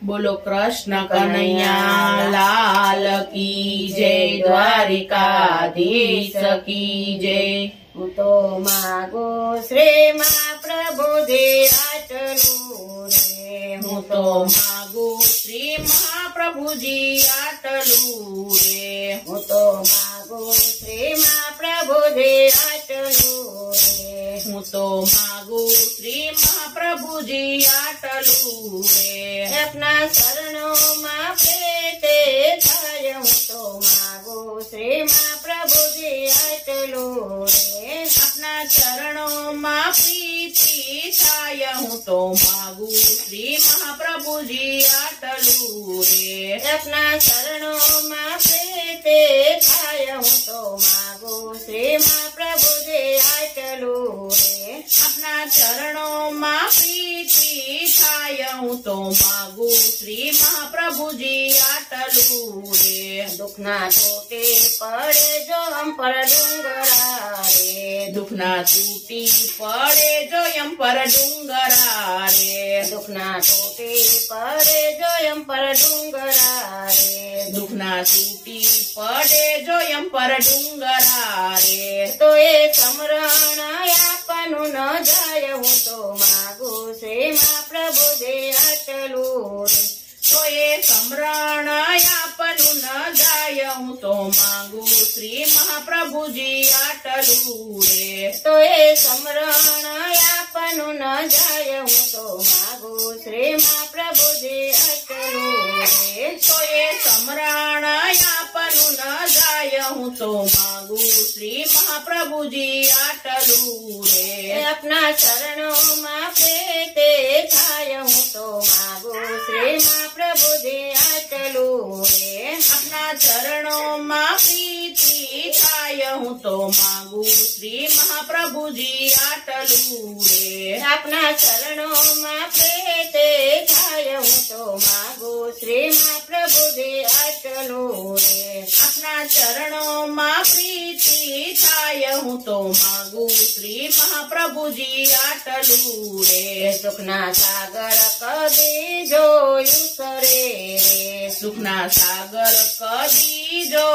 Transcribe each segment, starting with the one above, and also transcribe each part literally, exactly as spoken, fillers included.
बोलो कृष्ण कन्हैया लाल की जय, द्वारिकाधीश की जय। हूँ तो मागो श्री महाप्रभु जी आटलू रे, हूँ तो मागो श्री महाप्रभु जी आटलू रे, हूँ तो मागो श्री महाप्रभु जी आटलू रे, हूँ तो मागो श्री महाप्रभु जी आटलू रे। अपना शरणों में प्रीति थाय, हूँ तो मागो श्री महाप्रभु जी आटलू रे, अपना चरणों में प्रीति थाय, हूँ तो मागू श्री महाप्रभु जी आटलू रे। अपना शरणों में प्रीति थाय, हूँ तो मागो श्री महाप्रभु जी आटलू रे, अपना चरणों में प्रीति थाय, हूँ तो मागू श्री महाप्रभु जी आटलू रे। दुख ना टूटे पड़े जो हम पर डूंगरा रे, दुख ना टूटी पड़े जो यम पर डूंगरा रे, दुख ना टूटे पड़े जो हम पर डूंगरा रे, दुख ना टूटी पड़े जो यम पर डूंगरा रे। तो ये समरण आपनु न जाय, हूँ तो मागो श्री महाप्रभु जी आटलू रे, तो ये समरण आपनु न जाय, हूँ तो मांगू श्री महाप्रभु जी आटलू रे। तो ये समरण आपनु न जाय, हूँ तो मागो श्री महाप्रभु जी आटलू रे, तो ये समरण आपनु न जाय, हूँ तो मांगू श्री महाप्रभु जी आटलू रे। अपना चरणों में प्रीति थाय, हूँ तो मागो श्री महाप्रभु जी आटलू रे, अपना चरणों में प्रीति थाय, हूँ तो मांगू श्री महाप्रभु जी आटलू रे। अपना चरणों में प्रीति थाय, हूँ तो मागो श्री महाप्रभु जी आटलू रे, अपना चरणों में प्रीति थाय, हूँ तो मांगू श्री महाप्रभु जी आटलू रे। सुखना सागर कदी जो उसरे रे, सुखना सागर कदी जो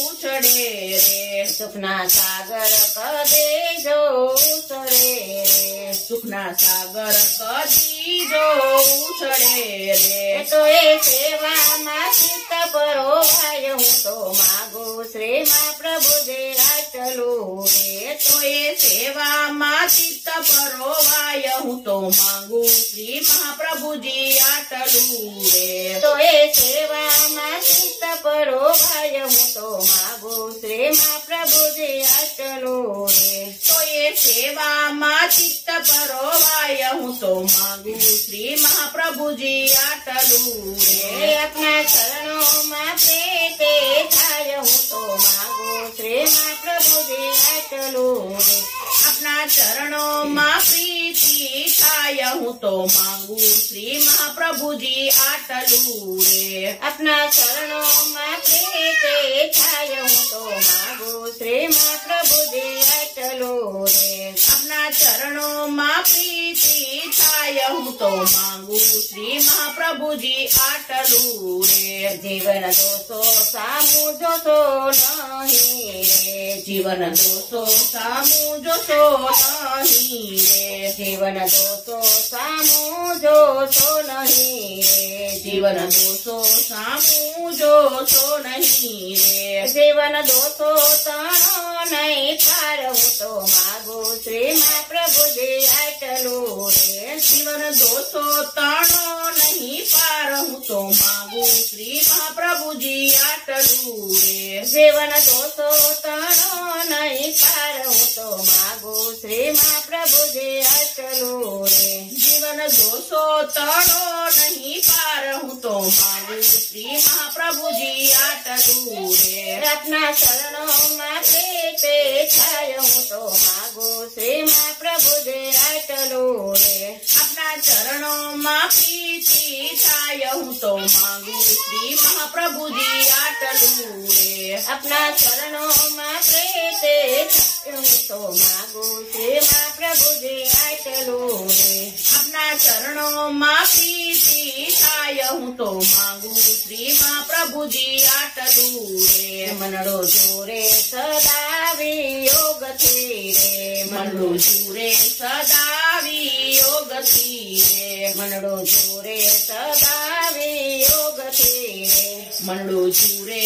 उछड़े रे, सुखना सागर कदी जो उसरे रे, सुखना सागर कदी जो उछड़े रे। तो ये सेवा में चित्त परो भाई, हूँ तो मागो श्री महाप्रभु जी आटलू रे, तो ये सेवा में चित्त परोवाय, हूँ तो मांगू श्री महाप्रभु जी आटलू रे। तो ये सेवा में चित्त परो भाई, हूँ तो मागो श्री महाप्रभु जी आटलू रे, तो ये सेवा में चित्त परोवाय, हूँ तो मांगू श्री महाप्रभु जी आटलू रे। अपना चरणों में प्रीति थाय, हूँ तो मागो श्री महाप्रभु जी आटलू रे, अपना चरणों में प्रीति थाय, हूँ तो मांगू श्री महाप्रभु जी आटलू रे। अपना चरणों में प्रीति थाय, हूँ तो मागो श्री महाप्रभु जी आटलू रे, अपना चरणों में प्रीति थाय, हूँ तो मांगू श्री महाप्रभु जी आटलू रे। जीवन दोषो सामू जो सो नहीं रे, जीवन दोषो सामू जो सो नहीं रे, जीवन दोषो सामू जो सो नहीं रे, जीवन दोषो सामू जो सो नहीं रे, जीवन दोषो तानो नहीं पार, हूँ तो मागो श्री महाप्रभु जी आटलू रे, जीवन दोषो तानो नहीं पार, हूँ तो मांगू श्री महाप्रभु जी आटलू रे। जीवन दोषो तानो नहीं पार, हूँ तो मागो श्री महाप्रभु जी आटलू रे, जीवन दोषो तानो नहीं पार, हूँ तो मांगू श्री महाप्रभु जी आटलू रे। अपना शरणों में प्रीति थाय, हूँ तो मागो श्री महाप्रभु जी आटलू रे, अपना चरणों में प्रीति थाय, हूँ तो मांगू श्री महाप्रभु जी आटलू रे। अपना चरणों में प्रीति थाय, हूँ तो मागो श्री महाप्रभु जी आटलू रे, આપના ચરણોમાં પ્રીતિ થાય હું તો માંગુ શ્રી મહાપ્રભુજી આટલું રે. મનડો જોરે સદાવી યોગથી રે. મનડો જુરે સદાવી યોગથી રે. મનડો જોરે સદાવી યોગથી રે. મનડો જુરે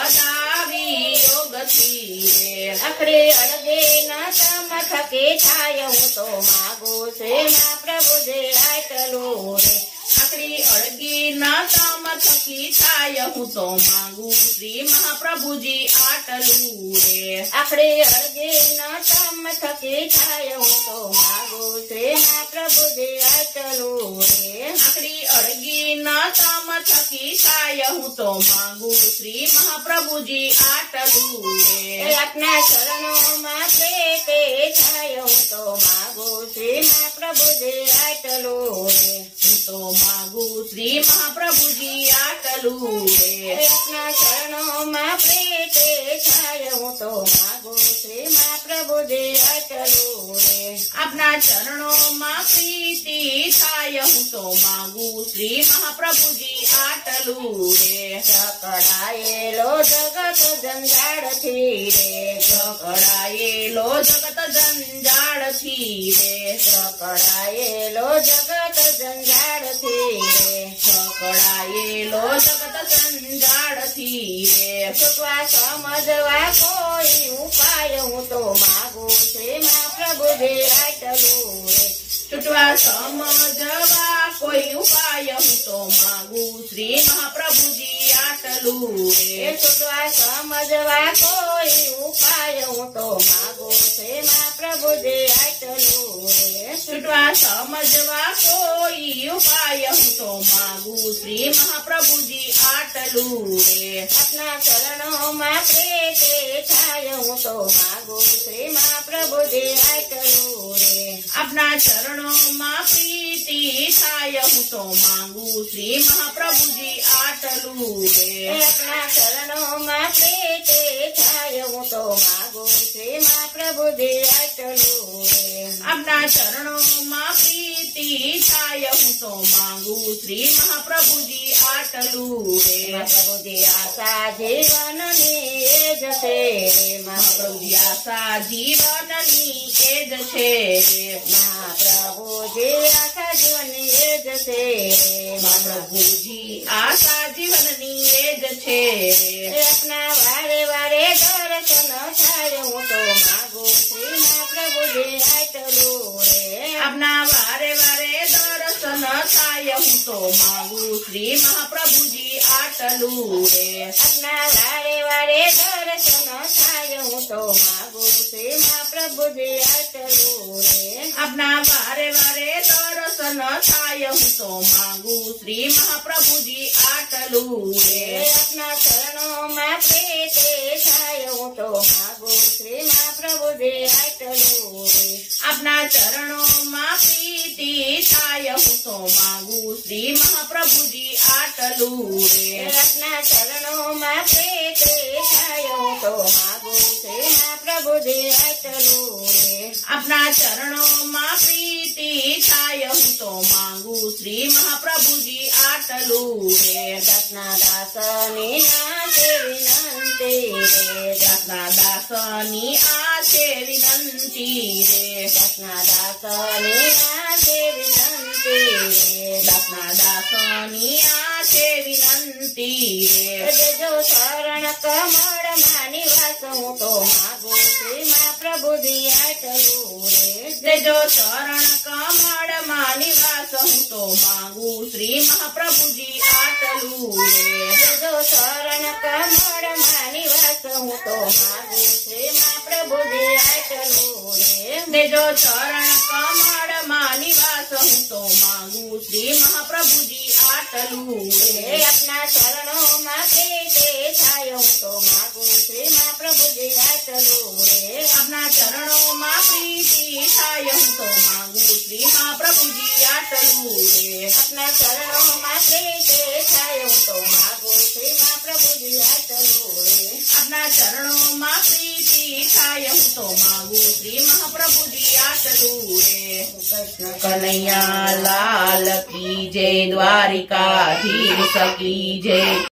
સદાવી યોગથી રે. આખરે અડગે ના તમ થકે થાય હું તો માગુ શ્રી મહાપ્રભુજી આટલું રે. આખરી અળગી ના તમ થકી થાય હું તો માંગુ શ્રી મહાપ્રભુજી આટલું રે. આખરે અડગે ના તમ થકે થાય હું તો માગુ શ્રી મહાપ્રભુજી આટલું રે. આખરી અળગી ના તમ થકી થાય હું તો માંગુ શ્રી મહાપ્રભુજી આટલું રે. આપના ચરણોમાં પ્રેતે થાય હું તો માગુ શ્રી મહાપ્રભુજી આટલું રે. હું તો માંગુ શ્રી મહાપ્રભુજી આટલું રે. આપના ચરણોમાં પ્રેતે થાય હું તો માગુ શ્રી મહાપ્રભુજી આટલું રે. આપના ચરણોમાં પ્રીતિ થાય હું તો માંગુ શ્રી મહાપ્રભુજી આટલું રે. જકડાયેલો જગત જંજાળથી રે. જકડાયેલો જગત જંજાળથી રે. જકડાયેલો જગત જંજાળથી રે. જકડાયેલો જગત જંજાળથી રે. છૂટવા સમજવા કોઈ ઉપાય હું તો માગુ શ્રી મહાપ્રભુજી આટલું રે. છૂટવા સમજવા કોઈ ઉપાય હું તો માંગુ શ્રી મહાપ્રભુજી આટલું રે. છૂટવા સમજવા કોઈ ઉપાય હું તો માગુ શ્રી મહાપ્રભુજી આટલું રે. છૂટવા સમજવા કોઈ ઉપાય હું તો માંગુ શ્રી મહાપ્રભુજી આટલું રે. આપના ચરણોમાં પ્રેતે થાય હું તો માગુ શ્રી મહાપ્રભુજી આટલું રે. આપના ચરણોમાં પ્રીતિ થાય હું તો માંગુ શ્રી મહાપ્રભુજી આટલું રે. આપના ચરણોમાં પ્રેતે થાય હું તો માગુ શ્રી મહાપ્રભુજી આટલું રે. આપના ચરણોમાં પ્રીતિ થાય હું તો માંગુ શ્રી મહાપ્રભુજી આટલું રે. મહાપ્રભુજી આશા જીવનની એ જ છે રે. મહાપ્રભુજી આશા જીવનની એ જ છે રે. મહાપ્રભુજી આશા જીવનની એ જ છે રે. મહાપ્રભુજી આશા જીવનની એ જ છે રે. આપના વારે વારે દર્શન થાય હું તો માગુ શ્રી મહાપ્રભુજી આટલું રે. આપના વારે વારે દર્શન થાય હું તો માંગુ શ્રી મહાપ્રભુજી આટલું રે. આપના વારે વારે દર્શન થાય હું તો માગુ શ્રી મહાપ્રભુજી આટલું રે. આપના વારે વારે દર્શન થાય હું તો માંગુ શ્રી મહાપ્રભુજી આટલું રે. આપના ચરણોમાં પ્રેતે થાય હું તો માગુ શ્રી મહાપ્રભુજી આટલું રે. આપના ચરણોમાં પ્રીતિ થાય હું તો માંગુ શ્રી મહાપ્રભુજી આટલું રે. આપના ચરણોમાં પ્રેતે થાય હું તો માગુ શ્રી મહાપ્રભુજી આટલું રે. આપના ચરણોમાં પ્રીતિ થાય હું તો માંગુ શ્રી મહાપ્રભુજી આટલું રે. દાસના દાસની નાશે વિનંતી રે. દાસના દાસની આ છે વિનંતી રે. દાસના દાસની નાશે વિનંતી રે. દાસના દાસની આ છે વિનંતી રે. દેજો શરણ કમળ માં નિવાસ હું તો માગુ શ્રી મહાપ્રભુજી આટલું રે. દેજો શરણ કમળ માં નિવાસ હું તો માંગુ શ્રી મહાપ્રભુજી આટલું રે. દેજો શરણ કમળ માં નિવાસ હું તો માગુ શ્રી મહાપ્રભુજી આટલું રે. દેજો ચરણ કમળ માં નિવાસ હું તો માંગુ શ્રી મહાપ્રભુજી આટલું રે. આપના ચરણોમાં પ્રેતે થાય હું તો માગુ શ્રી મહાપ્રભુજી આટલું રે. આપના ચરણોમાં પ્રીતિ થાય હું તો માંગુ શ્રી મહાપ્રભુજી આટલું રે. આપના ચરણોમાં પ્રેતે થાય હું તો માગુ શ્રી મહાપ્રભુજી આટલું રે. આપના ચરણોમાં પ્રીતિ થાય હું તો માંગુ શ્રી મહાપ્રભુજી આટલું રે કૃષ્ણ કનૈયા લાલ કી જય દ્વારિકાધીશ કી જય।